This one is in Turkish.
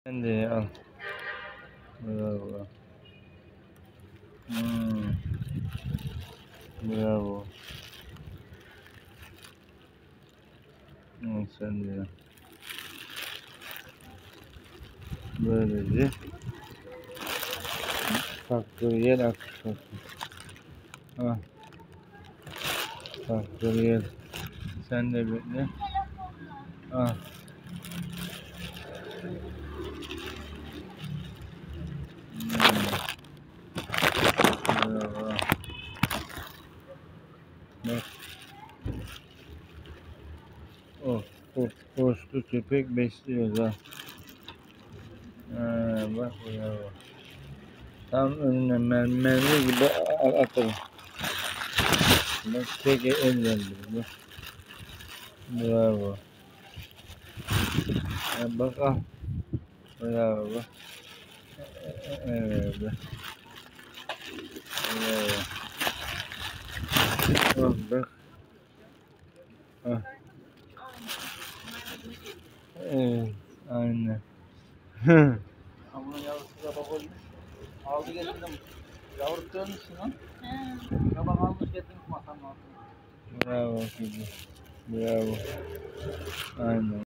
Sen de al. Bravo. Bravo. Sen de al. Böylece faktöriyel akışmasın. Ah, faktöriyel. Sen de bekle. Ah. Bravo. Bak. Koştu köpek besliyoruz ha. Bak bravo. Tam önüne mermi gibi atalım. Bak tek elle bak. Bravo. Bak al. Bravo bak. Evet. Bravo. Bak. Ah. Evet. Aynen. Bunun yavrusu da babaymış. Aldı getirdim. Yavru dönmüşsün lan. Sabah almış getirmiş masanın altına. Bravo kızım. Bravo. Aynen.